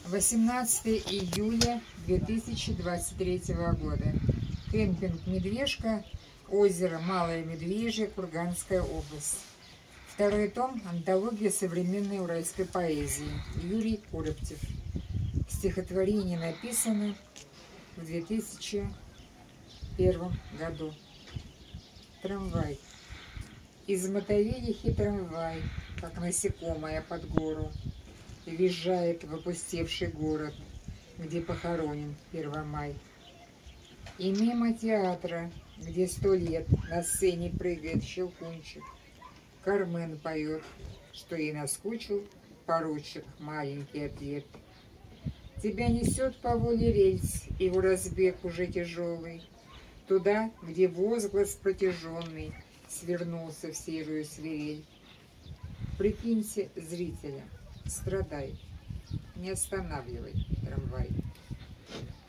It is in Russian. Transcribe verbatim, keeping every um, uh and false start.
восемнадцатое июля две тысячи двадцать третьего года. Кемпинг «Медвежка», озеро Малое Медвежье, Курганская область. Второй том. Антология современной уральской поэзии. Юрий Коробцев. Стихотворение написано в две тысячи первом году. Трамвай. Из мотовилихи трамвай, как насекомое под гору, визжает в опустевший город, где похоронен Первомай. И мимо театра, где сто лет на сцене прыгает Щелкунчик, Кармен поет, что ей наскучил поручик, маленький ответ. Тебя несет по воле рельс, его разбег уже тяжелый, туда, где возглас протяженный свернулся в серую свирель. Прикинься зрителя, страдай, не останавливай трамвай.